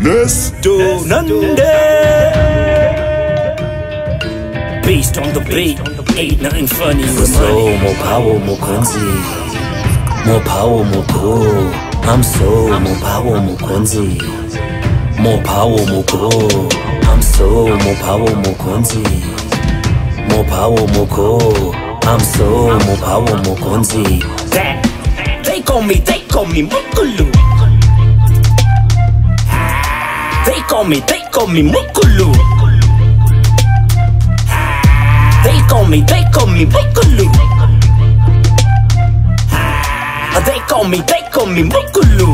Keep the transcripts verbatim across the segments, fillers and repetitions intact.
Nesto Nande. Based on the beat, ain't nothing funny with So more power, more Kwanzi. More power, more cool. I'm so more power, more Kwanzi. More power, more cool. I'm so more power, more Kwanzi. More power, more cool. I'm so more power, more Kwanzi. That they call me, they call me Mukulu. They call me, they call me Mukulu. They call me, they call me Mukulu. They call me, they call me Mukulu.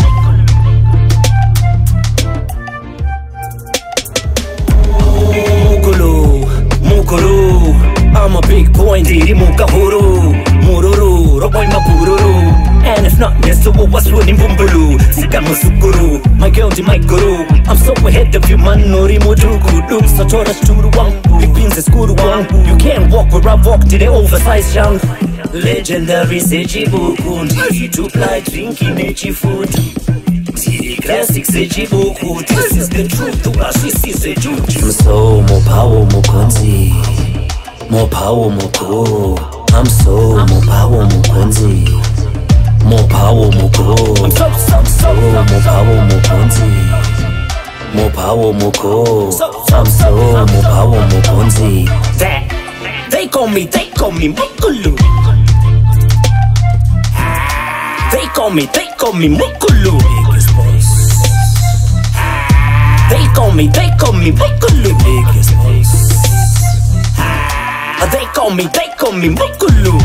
Mukulu, Mukulu. I'm a big boy, ndiri mukahuru. Mururu, roboy mapururu. And if not, yes, so what's running bumbulu? Sika musukuru, my girl di my guru. I'm so ahead of you, man, nori mudugudu. Satora sturu wangu, big beans is guru wangu. You can't walk where I walk, did they oversize young? Legendary sejibuku, ndi to fly drinking echi food. Tiri classic sejibuku, this is the truth, to us this is the truth. I'm so more power, more Kwanzi. More power, more cool. I'm so more power, more Kwanzi. More power, more cool. I'm so, so, so more power, more Kwanzi. More power, more cool. I'm so more power, more Kwanzi. That they call me, they call me Mukulu. They call me, they call me Mukulu. They call me, they call me Mukulu. They call me, they call me Mukulu.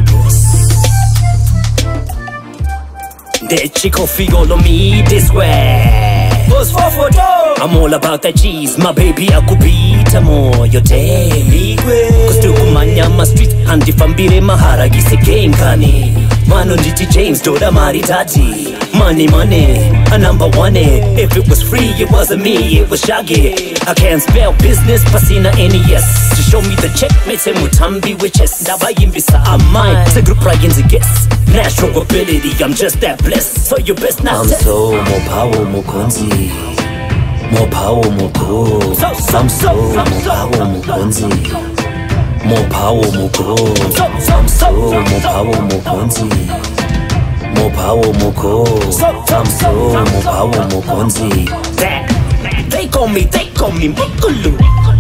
That chico follow me this way. Goes for photo. I'm all about that cheese, my baby. I could beat more your day. Cause to kumanya my street, and if I'm beating my heart, I guess a game kani. Mano G T James, Doda Mari Tati. Money, money, a number one. If it was free, it wasn't me, it was Shaggy. I can't spell business, Pasina any yes. To show me the check, made him with Tambi witches. Dabayimbisa, I'm mine. The group Ryan's a guess. Natural ability, I'm just that blessed. So you best not I'm so more power, more Kwanzi. More power, more cool. So, so, I'm so more power, more Kwanzi. More power, more cool. I'm so more power, more Kwanzi. More power, more cool. I'm so more power, more Kwanzi. That they call me, they call me Mukulu.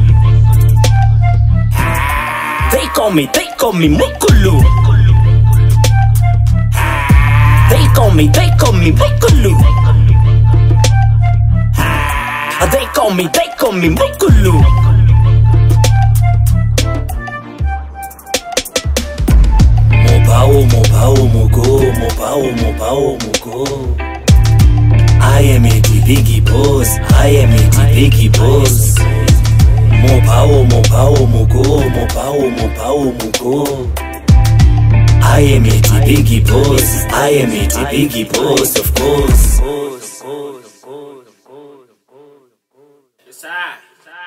They call me, they call me Mukulu. They call me, they call me Mukulu. They call me, they call me Mukulu. More power, more power, more go. More power, more power, more go. I am a biggie boss. I am a biggie boss. More power, more power, more go. More power, more power, more go. I am a biggie boss. I am a biggie boss, of course. Yes, sir.